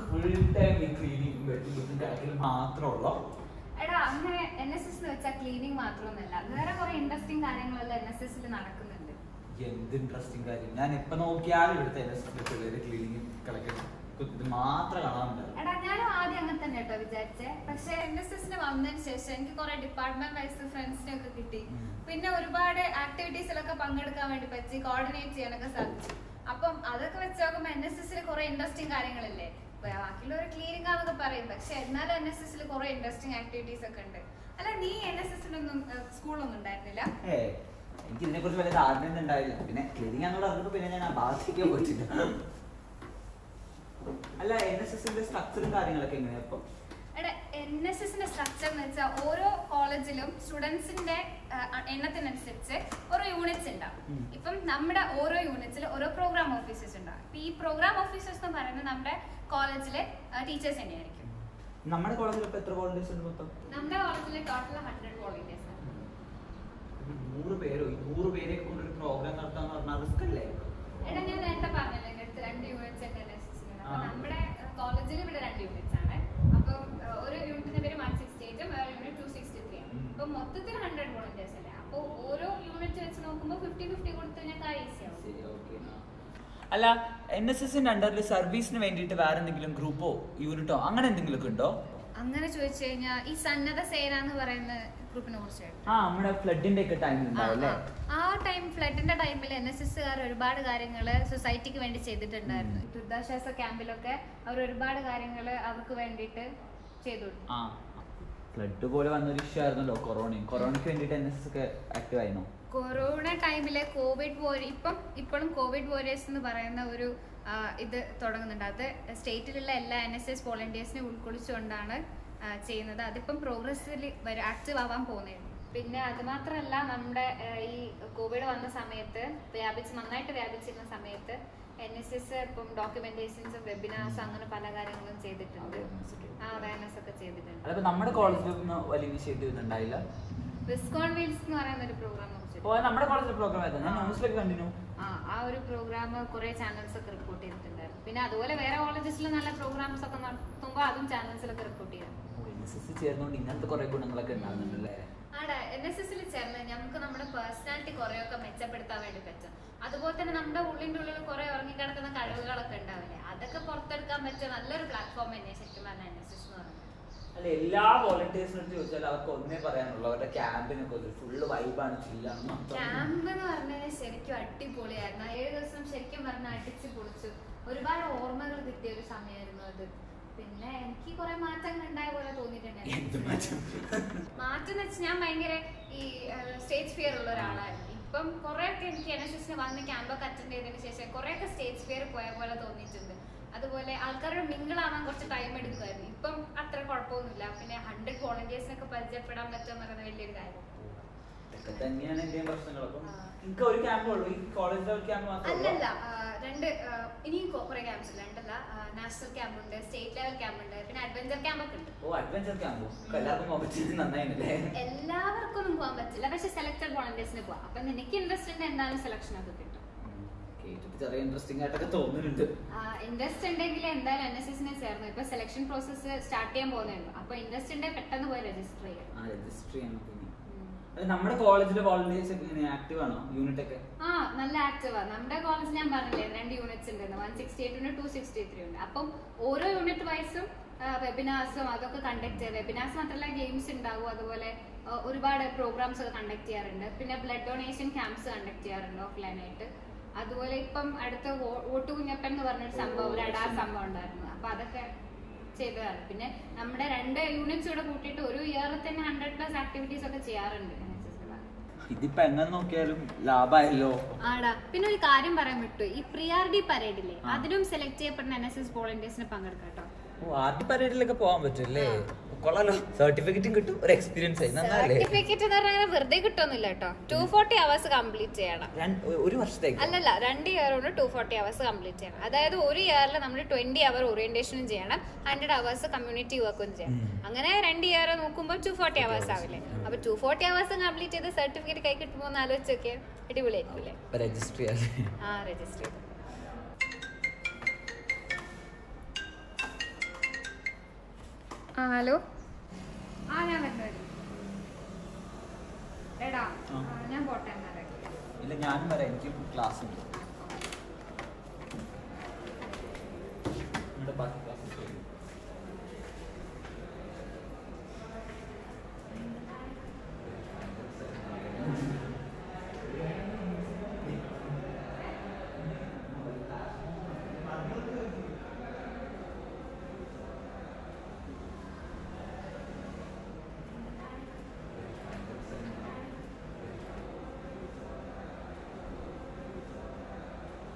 Full time ഈ cleaning കളിക്കൽ മാത്രമുള്ളൂ. എടാ അങ്ങനെ NSS വെച്ചാൽ ക്ലീനിങ് മാത്രമൊന്നുമല്ല, വേറെ കുറെ ഇൻട്രസ്റ്റിംഗ് കാര്യങ്ങളെല്ലാം NSS നടക്കുന്നുണ്ട്. എന്ത് ഇൻട്രസ്റ്റിംഗ് കാര്യം? ഞാൻ ഇപ്പൊ നോക്കിയാലും ഇവിടുത്തെ NSS പിള്ളേര് ക്ലീനിങ് കളക്ഷൻ ഇത് മാത്രം കാണാറുണ്ട്. എടാ ഞാനും ആദ്യം അങ്ങനെ തന്നെ കേട്ടോ വിചാരിച്ചേ. പക്ഷെ NSS വന്നതിന് ശേഷം എനിക്ക് കുറെ ഡിപ്പാർട്ട്മെന്റ് വൈസ് ഫ്രണ്ട്സിനെ ഒക്കെ കിട്ടി. പിന്നെ ഒരുപാട് ആക്ടിവിറ്റീസിലൊക്കെ പങ്കെടുക്കാൻ വേണ്ടി പറ്റി, കോർഡിനേറ്റ് ചെയ്യാനൊക്കെ സാധിച്ചു. അപ്പം അതൊക്കെ വെച്ച് നോക്കുമ്പോൾ NSS കുറെ ഇൻട്രസ്റ്റിംഗ് കാര്യങ്ങളല്ലേ. ബാക്കിയുള്ളവർ ക്ലീനിങ് ആണെന്നൊക്കെ പറയും, പക്ഷെ എന്നാലും NSS കുറെ ഇൻട്രസ്റ്റിംഗ് ആക്ടിവിറ്റീസ് ഒക്കെ ഉണ്ട്. അല്ല നീ NSS സ്കൂളൊന്നും ഉണ്ടായിരുന്നില്ല? എനിക്ക് ഇതിനെ കുറിച്ച് വലിയ ധാരണ ഉണ്ടായില്ല. പിന്നെ ക്ലീനിങ് ആണെന്ന് പറഞ്ഞപ്പോ പിന്നെ ഞാൻ ആ ഭാഗത്തേക്ക് പോയിട്ടില്ല. അല്ല NSS സ്ട്രക്ചറും കാര്യങ്ങളൊക്കെ എങ്ങനെയാ ഇപ്പൊ? എടാ NSS സ്ട്രക്ചർ എന്ന് വെച്ചാൽ ഓരോ കോളേജിലും സ്റ്റുഡൻസിന്റെ എണ്ണത്തിനനുസരിച്ച് ഓരോ യൂണിറ്റ്സ് ഉണ്ടാവും. ഇപ്പം നമ്മുടെ ഓരോ യൂണിറ്റ്സിൽ ഓരോ പ്രോഗ്രാം ഓഫീസേഴ്സ് ഉണ്ടാവും. ഈ പ്രോഗ്രാം ഓഫീസേഴ്സ് എന്ന് പറയുന്നത് നമ്മുടെ കോളേജിലെ ടീച്ചേഴ്സ് തന്നെയായിരിക്കും. നമ്മുടെ കോളേജിൽ ഇപ്പൊ എത്ര വോളണ്ടിയേഴ്സ് ഉണ്ട് മൊത്തം? നമ്മുടെ കോളേജിൽ ടോട്ടൽ 100 വോളണ്ടിയേഴ്സ് ആണ്. 100 പേരോ? 100 പേരെ കൊണ്ട് ഒരു പ്രോഗ്രാം നടത്താന്ന് പറഞ്ഞാൽ റിസ്ക് അല്ലേ? എടാ ഞാൻ നേരത്തെ പറഞ്ഞല്ലോ എന്റെ അടുത്ത് 2 യൂണിറ്റ്സ് ഉണ്ട് NSS. അപ്പൊ നമ്മുടെ കോളേജിൽ ഇവിടെ 2 യൂണിറ്റ്സ് ആണ്. അപ്പം ഒരു യൂണിറ്റിന്റെ പേര് 168 വേറെ യൂണിറ്റ് 263 ആണ്. അപ്പൊ മൊത്തത്തിൽ 100 വോളണ്ടിയേഴ്സ് അല്ലേ. അപ്പൊ ഓരോ യൂണിറ്റ് വെച്ച് നോക്കുമ്പോൾ 50-50 കൊടുത്തു കഴിഞ്ഞാൽ കാര്യം ഈസി ആവും. അല്ല NSSന്റെ അണ്ടറിൽ സർവീസിന് വേണ്ടിയിട്ട് വേറെ എന്തെങ്കിലും ഗ്രൂപ്പോ യൂണിറ്റോ അങ്ങനെ എന്തെങ്കിലും ഒക്കെ ഉണ്ടോ? അങ്ങനെ ചോദിച്ചു കഴിഞ്ഞാൽ ഈ സന്നദ്ധ സേന എന്ന് പറയുന്ന ഗ്രൂപ്പിനെ കുറിച്ചാണ്. നമ്മുടെ ഫ്ലഡിന്റെ ഒക്കെ ടൈമിൽ ആ ടൈം ഫ്ലഡിന്റെ ടൈമിൽ NSSകാർ ഒരുപാട് കാര്യങ്ങൾ സൊസൈറ്റിക്ക് വേണ്ടി ചെയ്തിട്ടുണ്ടായിരുന്നു. ദുരിതാശ്വാസ ക്യാമ്പിലൊക്കെ അവർ ഒരുപാട് കാര്യങ്ങൾ അവർക്ക് വേണ്ടിയിട്ട് ചെയ്തു. ഫ്ലഡ് പോലെ വന്നൊരു ഇഷ്യൂ ആയിരുന്നല്ലോ കൊറോണയ്ക്ക് വേണ്ടിയിട്ട് NSS ഒക്കെ ആക്റ്റീവ് ആയിരുന്നു. കൊറോണ ടൈമിലെ ഇപ്പോഴും കോവിഡ് വാരിയേഴ്സ് എന്ന് പറയുന്ന ഒരു ഇത് തുടങ്ങുന്നുണ്ട്. അത് സ്റ്റേറ്റിലുള്ള എല്ലാ NSS വോളണ്ടിയേഴ്സിനെ ഉൾക്കൊള്ളിച്ചുകൊണ്ടാണ് ചെയ്യുന്നത്. അതിപ്പം പ്രോഗ്രസ്സിൽ ആക്റ്റീവ് ആവാൻ പോകുന്നതാണ്. പിന്നെ അത് മാത്രമല്ല, നമ്മുടെ ഈ കോവിഡ് വന്ന സമയത്ത് നന്നായിട്ട് വ്യാപിച്ചിരുന്ന സമയത്ത് NSS ഇപ്പം ഡോക്യുമെന്റേഷൻസും വെബിനാർസും അങ്ങനെ പല കാര്യങ്ങളും ചെയ്തിട്ടുണ്ട്. അവയർനെസ് ഒക്കെ ചെയ്തിട്ടുണ്ട്. നമ്മുടെ കോളേജിലൊന്നും വലിയ ഇനിഷ്യേറ്റീവ് ഉണ്ടായില്ല. വിസ്കോൺ വീൽസ് എന്ന് പറയുന്ന ഒരു പ്രോഗ്രാം നമ്മുടെ കോളേജിലെ പ്രോഗ്രാം ആ ഒരു പ്രോഗ്രാം കുറെ ചാനൽസ് ഒക്കെ റിപ്പോർട്ട് ചെയ്തിട്ടുണ്ടായിരുന്നു. പിന്നെ അതുപോലെ വേറെ കോളേജസിൽ നല്ല പ്രോഗ്രാംസ് ഒക്കെ നടത്തുമ്പോൾ അതും ചാനൽസിലൊക്കെ റിപ്പോർട്ട് ചെയ്യാം. ചേർന്നുകൊണ്ട് ഇങ്ങനത്തെ കുറെ ഗുണങ്ങളൊക്കെ ഉണ്ടാകുന്നുണ്ടല്ലേ? ആടാ NSS ചേർന്ന് നമുക്ക് നമ്മുടെ പേഴ്സണാലിറ്റി കുറെയൊക്കെ മെച്ചപ്പെടുത്താൻ വേണ്ടി പറ്റും. അതുപോലെ തന്നെ നമ്മുടെ ഉള്ളിന്റെ ഉള്ളിൽ കുറെ ഉറങ്ങിക്കിടക്കുന്ന കഴിവുകളൊക്കെ ഉണ്ടാവില്ലേ, അതൊക്കെ പുറത്തെടുക്കാൻ പറ്റിയ നല്ലൊരു പ്ലാറ്റ്ഫോം തന്നെ ശരിക്കും പറഞ്ഞാൽ NSS എന്ന് പറയുന്നത്. അല്ല എല്ലാ വോളണ്ടിയേഴ്സിനോട് ചോദിച്ചാൽ അവർക്ക് ഒന്നേ പറയാനുള്ളൂ, അവരുടെ ക്യാമ്പിനൊക്കെ ഫുള്ള് വൈബാണ്. ക്യാമ്പ് എന്ന് പറഞ്ഞാൽ ശരിക്കും അടിപൊളിയായിരുന്നു. 7 ദിവസം ശരിക്കും പറഞ്ഞാൽ അടിച്ചു പൊളിച്ചു. ഒരുപാട് ഓർമ്മകൾ കിട്ടിയ ഒരു സമയമായിരുന്നു അത്. പിന്നെ എനിക്ക് കുറെ മാറ്റങ്ങൾ ഉണ്ടായ പോലെ തോന്നിയിട്ടുണ്ടായിരുന്നു. മാറ്റം എന്ന് വെച്ചാൽ ഞാൻ ഭയങ്കര ഈ സ്റ്റേജ് ഫിയർ ഉള്ള ഒരാളായിരുന്നു. ഇപ്പം കുറെയൊക്കെ എനിക്ക് NSS വന്ന് ക്യാമ്പൊക്കെ അറ്റൻഡ് ചെയ്തതിന് ശേഷം കുറെയൊക്കെ സ്റ്റേജ് ഫിയർ പോയ പോലെ തോന്നിയിട്ടുണ്ട്. അതുപോലെ ആൾക്കാരുടെ മിങ്കിളാവാൻ കുറച്ച് ടൈം എടുക്കുമായിരുന്നു. ഇപ്പം അത്ര കുഴപ്പമൊന്നുമില്ല. പിന്നെ 100 വോളണ്ടിയേഴ്സിനൊക്കെ പരിചയപ്പെടാൻ പറ്റുക എന്ന് പറയുന്നത് വലിയൊരു കാര്യം. അല്ലല്ല, ഇനിയും കുറെ ക്യാമ്പ്സ് ഉണ്ട്. രണ്ടല്ല, നാഷണൽ ക്യാമ്പ് ഉണ്ട്, സ്റ്റേറ്റ് ലെവൽ ക്യാമ്പ് ഉണ്ട്, പിന്നെ അഡ്വഞ്ചർ ക്യാമ്പ് ഒക്കെ ഉണ്ട്. എല്ലാവർക്കും ഒന്നും പോകാൻ പറ്റില്ല, പക്ഷെ സെലക്ടഡ് വോളണ്ടിയേഴ്സിന് പോവാം. അപ്പൊ നിനക്ക് ഇൻട്രസ്റ്റ് ഉണ്ട് എന്തായാലും സെലക്ഷൻ ഒക്കെ കിട്ടും. ഇൻട്രസ്റ്റ് ഉണ്ടെങ്കിൽ എന്തായാലും NSSനെ ചേർന്നു. ഇപ്പൊ സെലക്ഷൻ പ്രോസസ് സ്റ്റാർട്ട് ചെയ്യാൻ പോകുന്നുണ്ട്. അപ്പൊ ഇൻട്രസ്റ്റ് ഉണ്ടെങ്കിൽ പെട്ടെന്ന് പോയി രജിസ്റ്റർ ചെയ്യാം. നമ്മുടെ കോളേജിലെ വോളണ്ടിയേഴ്സ് ആക്റ്റീവ് ആണോ? യൂണിറ്റ് ഒക്കെ നല്ല ആക്റ്റീവ് ആണ്. നമ്മുടെ കോളേജ് ഞാൻ പറഞ്ഞില്ലേ 2 യൂണിറ്റ്സ് ഉണ്ട്, 168 ഉണ്ട്, 263 ഉണ്ട്. അപ്പം ഓരോ യൂണിറ്റ് വൈസും വെബിനാർസും അതൊക്കെ കണ്ടക്ട് ചെയ്യുക. വെബിനാർസ് മാത്രമല്ല ഗെയിംസ് ഉണ്ടാകും. അതുപോലെ ഒരുപാട് പ്രോഗ്രാംസ് ഒക്കെ കണ്ടക്ട് ചെയ്യാറുണ്ട്. പിന്നെ ബ്ലഡ് ഡൊണേഷൻ ക്യാമ്പ്സ് കണ്ടക്ട് ചെയ്യാറുണ്ട് ഓഫ്ലൈൻ ആയിട്ട്. അതുപോലെ ഇപ്പം അടുത്ത വോട്ട് കുഞ്ഞപ്പൻ എന്ന് പറഞ്ഞൊരു സംഭവം, ഒരു അടാർ സംഭവം ഉണ്ടായിരുന്നു. അപ്പൊ അതൊക്കെ ചെയ്തതാണ്. പിന്നെ നമ്മുടെ 2 യൂണിറ്റ്സ് കൂടെ കൂട്ടിയിട്ട് ഒരു ഇയറിൽ തന്നെ 100+ ആക്ടിവിറ്റീസ് ഒക്കെ ചെയ്യാറുണ്ട്. ഇതിപ്പോ എങ്ങനെ നോക്കിയാലും ലാഭമായല്ലോ. ആടാ, പിന്നെ ഒരു കാര്യം പറയാൻ വിട്ടു, ഈ പ്രിയാർഡി പരേഡില്ലേ അതിനും സെലക്ട് ചെയ്യപ്പെടുന്ന NSS വോളണ്ടിയേഴ്സിന് പങ്കെടുക്കാം കേട്ടോ. പരേഡിലൊക്കെ പോകാൻ പറ്റുമല്ലേ? കൊള്ളാലോ, സർട്ടിഫിക്കറ്റും കിട്ടും, ഒരു എക്സ്പീരിയൻസ് ആയി. സർട്ടിഫിക്കറ്റ് എന്ന് പറഞ്ഞാൽ വെറുതെ കിട്ടുന്നില്ല കേട്ടോ. 240 hours കംപ്ലീറ്റ് ചെയ്യണം. ഒരു വർഷത്തേക്ക് അല്ലല്ല, 2 ഇയർ കൊണ്ട് 240 hours കംപ്ലീറ്റ് ചെയ്യണം. അതായത് ഒരു ഇയറിൽ നമ്മൾ 20 hour ഓറിയന്റേഷനും ചെയ്യണം, 100 hours കമ്മ്യൂണിറ്റി വർക്കും ചെയ്യണം. അങ്ങനെ 2 ഇയർ നോക്കുമ്പോൾ 240 hours ആവില്ലേ? അപ്പൊ 240 hours കംപ്ലീറ്റ് ചെയ്ത് സർട്ടിഫിക്കറ്റ് കൈ കിട്ടുമ്പോൾ ഒന്ന് ആലോചിച്ച് നോക്കിയാൽ അടിപൊളിയായിരിക്കില്ലേ? രജിസ്റ്റർ ചെയ്യാം. രജിസ്റ്റർ ചെയ്തു. ഹലോ. ഞാൻ വരുന്നത്. എടാ ഞാൻ പോട്ടെ. ഇല്ല, ഞാനും വരാം, എനിക്ക് ക്ലാസ് ഉണ്ട്.